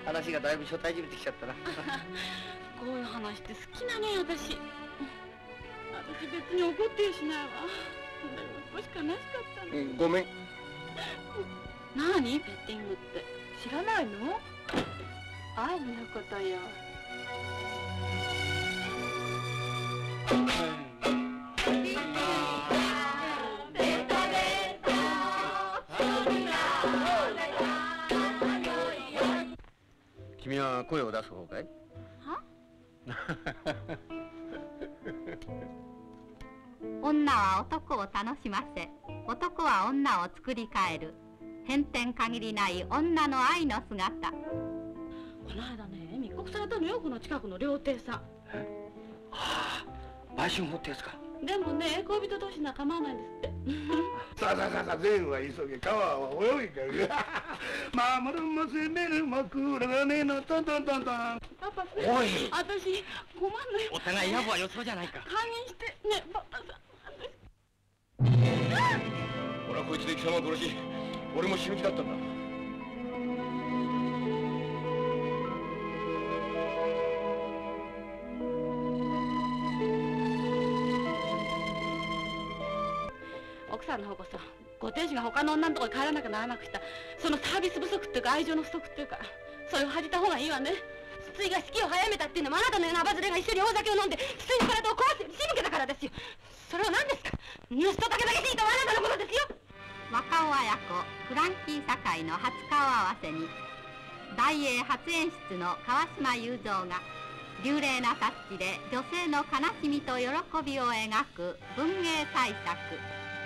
話がだいぶ初対じみてきちゃったな。こういう話って好きなね、私。私別に怒ってやしないわ。少し悲しかったね。 ごめん。 何ペッティングって。知らないの？愛のことよ。 君は声を出す方かい？ は？ 女は男を楽しませ、男は女を作り変える。変転限りない女の愛の姿。 この間ね、密告されたのよ、この近くの料亭さん。 はあ、売春法ってやつか。 でもね、恋人同士なら構わないんですって。 さあさあさあさあ、善は急げ、川は泳ぎか。守るもせめるもくらがねえのトントントントン。 パパ、 おい、 私困んのよ。 お互い野暮はよそうじゃないか。 堪忍してね、パパさん。 俺はこいつで貴様を殺し、俺も死ぬ気だったんだ。 奥さんの方こそご亭主が他の女のとこに帰らなきゃならなくした、そのサービス不足っていうか愛情の不足っていうか、それを恥じた方がいいわね。筒井が式を早めたっていうのもあなたのようなアバズレが一緒に大酒を飲んで筒井の体を壊して仕向けたからですよ。それは何ですか？盗人だけだけしいとはあなたのことですよ。 若尾綾子フランキー堺の初顔合わせに、大英初演出の川島雄三が流麗なタッチで女性の悲しみと喜びを描く文芸大作